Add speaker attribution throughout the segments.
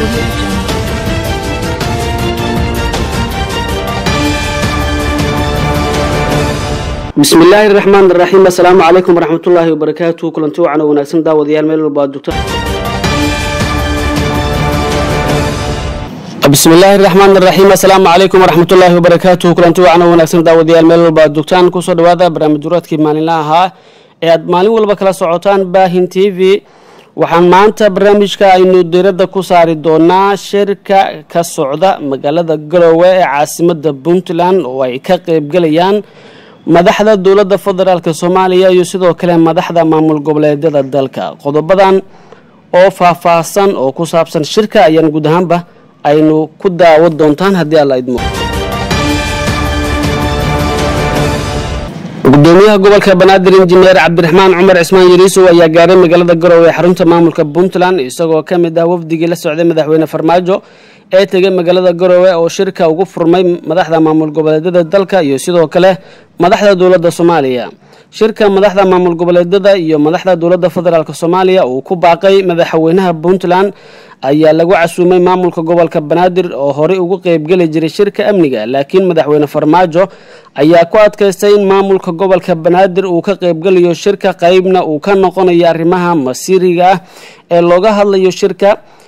Speaker 1: بسم الله الرحمن الرحيم. السلام عليكم ورحمة الله وبركاته. كلنتي وعنا وناكسن داوديال ميل walba joogta. بسم الله الرحمن الرحيم. السلام عليكم ورحمة الله وبركاته. كلنتي وعنا وناكسن داوديال ميل walba joogtaan ku soo dhawaada barnaamijyadkii maalinlaha ee aad maalin walba kala socotaan Baahin TV. waxaan maanta barnaamijka aynu diiradda ku saari doonaa shirka ka socda magaalada Garowe ee caasimadda Puntland oo ay ka qayb galayaan madaxda dawladda federaalka Soomaaliya iyo sidoo kale madaxda maamul goboleedyada dalka. qodobadan oo faahfaahsan oo ku saabsan shirka ayaan guud ahaanba aynu ku daawad doontaan haddii alla idmo. gudoomiyaha gobolka Banaadir Injineer Cabdiraxmaan Cumar Cismaan Yariiso ayaa gaaray magaalada Garowe ee xarunta maamulka Puntland isagoo ka mid ah wafdigii la socday madaxweyne Farmaajo ee tagay magaalada Garowe oo shirka ugu furmay madaxda maamul goboleedyada dalka iyo sidoo kale madaxda dawladda Soomaaliya. shirka madaxda maamul goboleedyada iyo madaxda dawladda federaalka Soomaaliya oo ku baaqay madaxweynaha Puntland ayaa lagu casuumay maamulka gobolka Banaadir oo hore ugu qayb gali jiray shirka amniga, laakiin madaxweyne Farmaajo ayaa ku adkaystay in maamulka gobolka Banaadir uu ka qayb galiyo shirka qaybna uu ka noqonayo arrimaha masiiriga ah ee looga hadlayo shirka.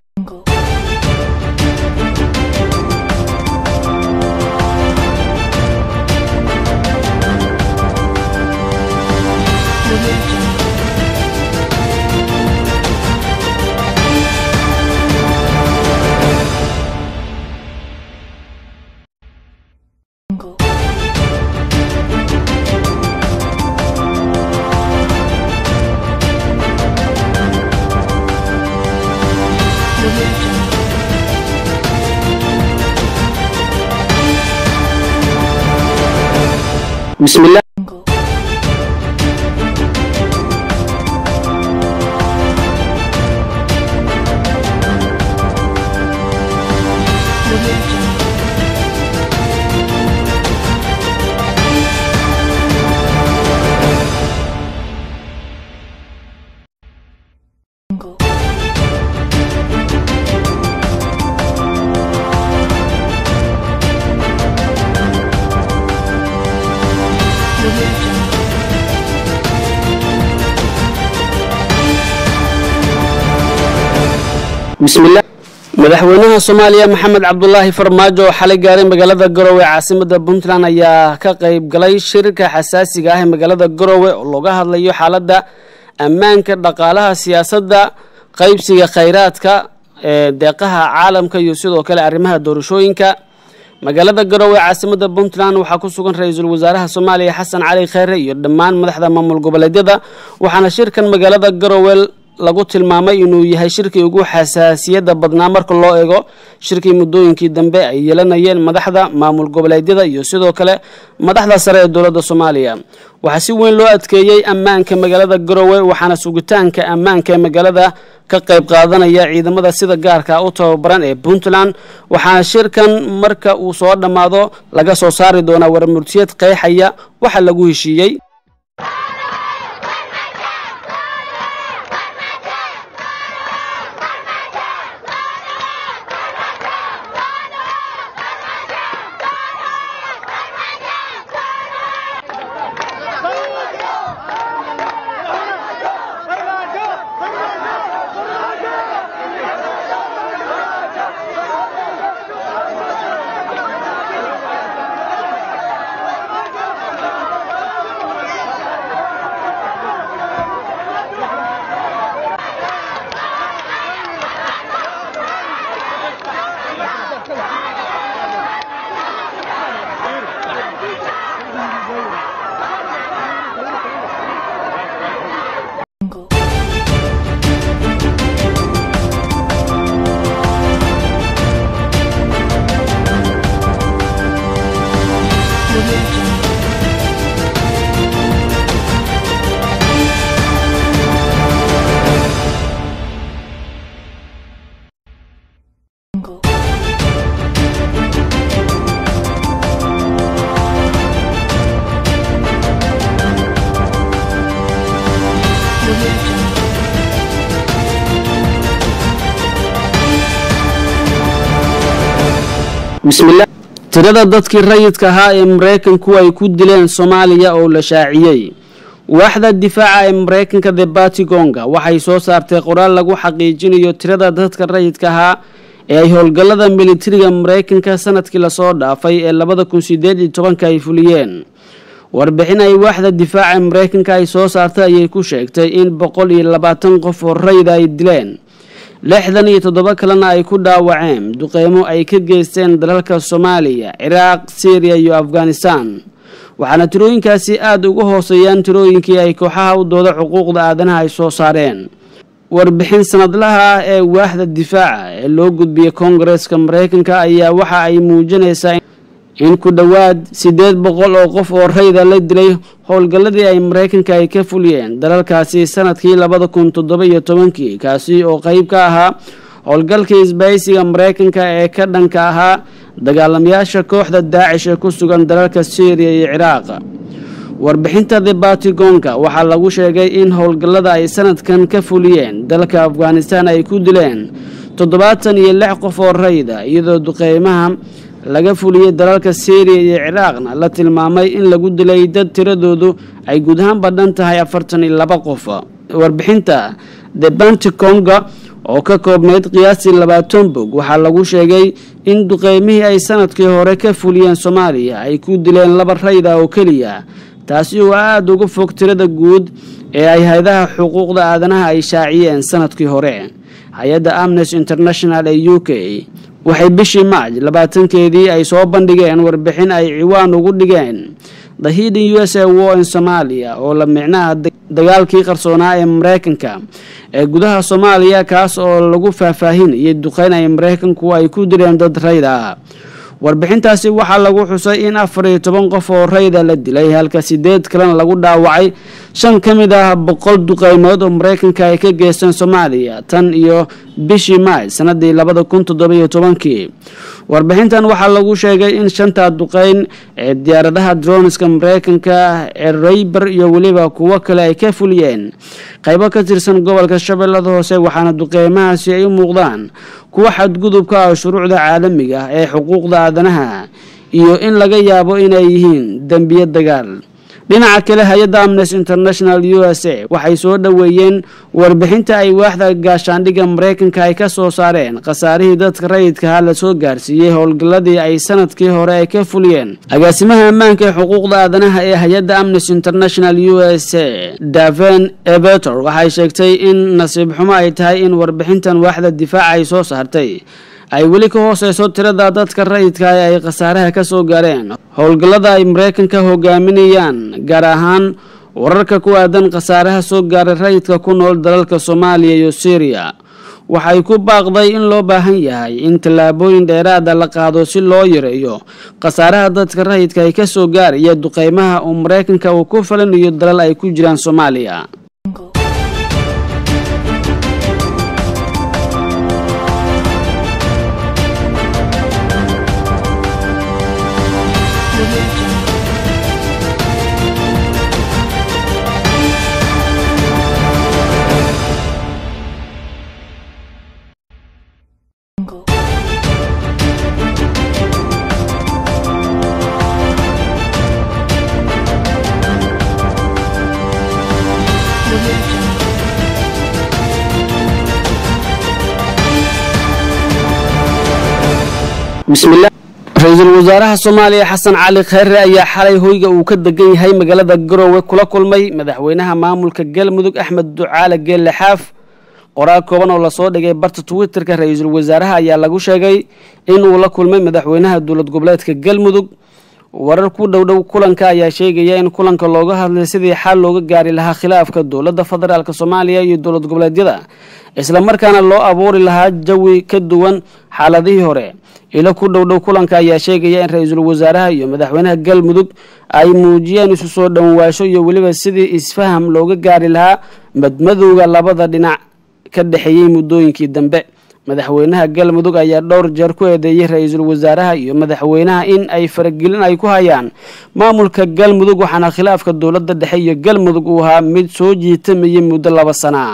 Speaker 1: بسم الله بسم الله مدحوينها الصومالية محمد عبد الله فرماجو حالي غاري مغالada Garowe caasimada Puntland ayaa ka qayb galay shirka xasaasiga ah magaalada Garowe oo looga hadlayo xaaladda ammaanka, dhaqaalaha, siyaasadda, qaybsiga kheyraadka, deeqaha caalamka iyo sidoo kale arrimaha doorashooyinka. magaalada Garowe caasimada Puntland waxa ku sugan ra'iisul wasaaraha Soomaaliya Xasan Cali Khayre iyo dhammaan madaxda maamul goboleedyada. waxaana shirkan magaalada Garowe lagu tilmaamay inuu yahay shirkii ugu xasaasiyada badnaa marka loo eego shirkii muddooyinkii dambe ay yeelanayeen madaxda maamul goboleedyada iyo sidoo kale madaxda sare ee dawladda Soomaaliya. waxaa si weyn loo adkeeyay ammaanka magaalada Garowe, waxaana sugitaanka ammaanka magaalada ka qayb qaadanaya ciidamada sida gaarka u tababaran ee Puntland. waxaana shirkan marka uu soo dhamaado laga soo saari doonaa warmurtiyad qeexaya waxa lagu heshiiyay. bismillah. tirada dadkii rayidka ahaa ee Mareykanku ay ku dileen Soomaaliya oo la shaaciyay. waaxda difaaca ee Mareykanka The Pentagon waxay soo saartay qoraal lagu xaqiijinayo tirada dadka rayidka ahaa ee ay howlgallada militariga Mareykanka sanadkii la soo dhaafay ee 2018 ay fuliyeen. warbixin ay waaxda difaaca ee Mareykanka ay soo saartay ayay ku sheegtay in 120 qof oo rayid ay dileen 67 kalena ay ku dhaawaceen duqeymo ay ka geysteen dalalka Soomaaliya, Ciraaq, Syria iyo Afghanistan. waxaana tirooyinkaasi aad uga hooseeyaan tirooyinkii ay kooxaha u dooda xuquuqda aadanaha ay soo saareen. warbixin sanadlaha ah ee waaxda difaaca ee loo gudbiyay Koongareeska Mareykanka ayaa waxa ay muujinaysaa in ku dhawaad 800 oo qof oo rayid la dilay howlgalladii ay Mareykanka ay ka fuliyeen dalalkaasi sanadkii 2017 kaasi oo qayb ka ahaa howlgalkii isbahaysiga Mareykanka ee ka dhanka ahaa dagaalamayaasha kooxda Daacish ee ku sugan dalalka Syria iyo Ciraaq. warbixinta The Pentagon waxaa lagu sheegay in howlgallada ay sanadkan ka fuliyeen dalka Afghanistan ay ku dileen 76 qof oo rayid ah, iyadoo duqeymaha laga fuliyay dalalka Syria iyo Ciraaqna la tilmaamay in lagu dilay dad tiradoodu ay guud ahaan badan tahay 42 qof. warbixinta The Pentagon oo ka koobneyd qiyaastii 20 bog waxaa lagu sheegay in duqeymihii ay sanadkii hore ka fuliyeen Soomaaliya ay ku dileen 2 rayid oo kaliya, taasi oo aad uga fog tirada guud ee ay hay'adaha xuquuqda aadanaha ay shaaciyeen sanadkii hore. hay'adda Amnesty International ee UK waxay bishii Maaj 20keedii ay soo bandhigeen warbixin ay ciwaan ugu dhigeen The Hidden USA War in Somalia oo la micnaha dagaalkii qarsoonaa ee Mareykanka ee gudaha Soomaaliya, kaas oo lagu faahfaahinayay duqeyn ay Mareykanku ay ku dileen dad rayid ah. warbixintaasi waxaa lagu xusay in 14 qof oo rayid la dilay halka 8 kalena lagu dhaawacay. 5 kamid ah 100 duqeymood oo Mareykanka ay ka geysteen Soomaaliya tan iyo bishii Maaj sanadii 2017. warbixintan waxaa lagu sheegay in 5 duqeyn ee diyaaradaha droneska Mareykanka ee Rayber iyo waliba kuwa kale ay ka fuliyeen qaybo ka tirsan gobolka Shabeellada Hoose, waxaana duqeymahaasi ay u muuqdaan kuwa xadgudubka ah shuruucda caalamiga ah ee xuquuqda aadanaha iyo in laga yaabo inay yihiin dambiyo dagaal. dhinaca kale, hay'adda Amnesty International USA waxay soo dhaweeyeen warbixinta ay waaxda gaashaandhigga Mareykanka ay ka soo saareen khasaarihii dadka rayidka ah la soo gaarsiiyay howlgalladii ay sanadkii hore ay ka fuliyeen. agaasimaha ammaanka ee xuquuqda aadanaha ee hay'adda Amnesty International USA Daven Ebetor waxay sheegtay in nasiib xumo ay tahay in warbixintan waaxda difaaca ay soo saartay ay weli ka hooseyso tirada dadka rayidka ah ee ay khasaaraha ka soo gaareen howlgallada ay Mareykanka hogaaminayaan, gaar ahaan wararka ku aadan khasaaraha soo gaaray rayidka ku nool dalalka Soomaaliya iyo Syria. waxay ku baaqday in loo baahan yahay in tallaabooyin dheeraad ah la qaado si loo yareeyo khasaaraha dadka rayidka ay ka soo gaaraya duqeymaha oo Mareykanka uu ku falinayo dalal ay ku jiraan Soomaaliya. bismillah. Ra'iisul Wasaaraha Soomaaliya Xasan Cali Khayre ayaa xalay hoyga uu ka degan yahay magaalada Garowe kula kulmay madaxweynaha maamulka Galmudug Axmed Ducaale Geelle Xaaf. qoraal kooban oo la soo dhigay barta Twitterka Ra'iisul Wasaaraha ayaa lagu sheegay in uu la kulmay madaxweynaha dowlad goboleedka Galmudug. warar ku dhow kulanka ayaa sheegaya in kulanka looga hadlay sidii xal looga gaari lahaa khilaafka dowladda federaalka Soomaaliya iyo dowlad goboleedyada, isla markaana loo abuuri lahaa jawi ka duwan xaaladihii hore. ila ku dhow kulanka ayaa sheegaya in Ra'iisul Wasaaraha iyo madaxweynaha Galmudug ay muujiyeen isu soo dhawaasho iyo waliba sidii isfaham looga gaari lahaa madmadowga labada dhinac ka dhaxeeyay muddooyinkii dambe. madaxweynaha Galmudug ayaa dhowr jeer ku eedeeyay Ra'iisul Wasaaraha iyo madaxweynaha in ay faragelin ay ku hayaan maamulka Galmudug, waxaana khilaafka dowladda dhexe iyo Galmudug uu ahaa mid soo jiitamay muddo 2 sano.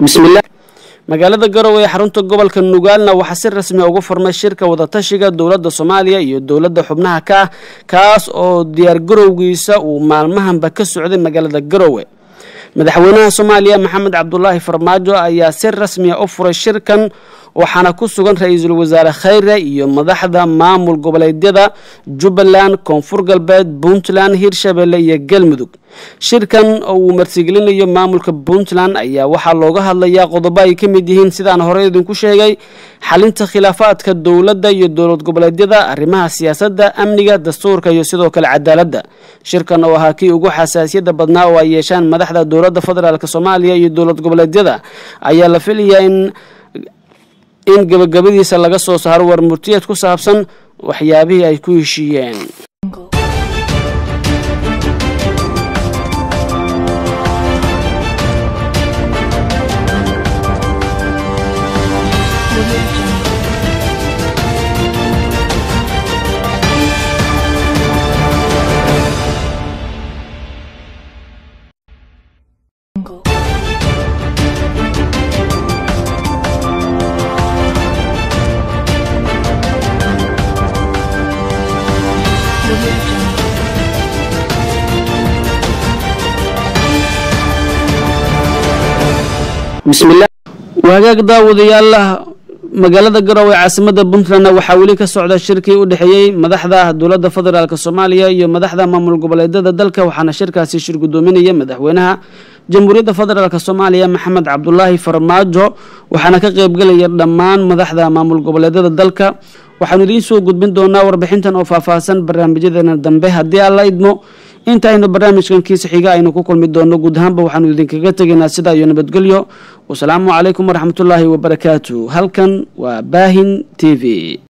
Speaker 1: bismillah magaalada garowe ee xarunta gobolka Nugaalna waxaa si rasmi ah ugu furmay shirka wada tashiga dawladda Soomaaliya iyo dawladda xubnaha kaas oo diyaar garowgiisa uu maalmahanba ka socday magaalada Garowe. madaxweynaha Soomaaliya Maxamed Cabdullaahi Farmaajo ayaa si rasmi ah u furay shirkan waxaana ku sugan ra'iisul wasaare Khayre iyo madaxda maamul goboleedyada Jubbaland, Koonfur Galbeed, Puntland, Hirshabelle iyo Galmudug. shirkan oo uu martigelinayo maamulka Puntland ayaa waxaa looga hadlayaa qodobo ay ka mid yihiin sidaan hore idinku sheegay xalinta khilaafaadka dawladda iyo dawlad goboleedyada, arrimaha siyaasadda, amniga, dastuurka iyo sidoo kale cadaaladda. shirkan oo ahaa kii ugu xasaasiyadda badnaa oo ay yeeshaan madaxda dawladda federaalka Soomaaliya iyo dawlad goboleedyada ayaa la filayaa in gabagabadiisa laga soo saaro war murtiyeed ku saabsan waxyaabihii ay ku heshiiyeen. bismillah wagaag daawadayaal magaalada Garowe caasimada Puntland waxaa wali ka socda shirkii u dhaxeeyay madaxda dawladda federaalka Soomaaliya iyo madaxda maamul goboleedyada dalka waxaana shirkaasi shir gudoominaya madaxweynaha jamhuuriyadda federaalka Soomaaliya Maxamed Cabdullaahi Farmaajo waxaana ka qayb galaya dhammaan madaxda maamul goboleedyada dalka. waxaanu idin soo gudbin doonaa warbixintan oo faahfaahsan barnaamijyadeena dambe haddii alla idmo. inta aynu barnaamijkan kiisa xiga aynu ku kulmi doono guud ahaanba waxaanu idinkaga tegaynaa sidaa iyo nabadgelyo. wasalaamu calaykum waraxmatullaahi wabarakaatuh. halkan waa Baahin TV.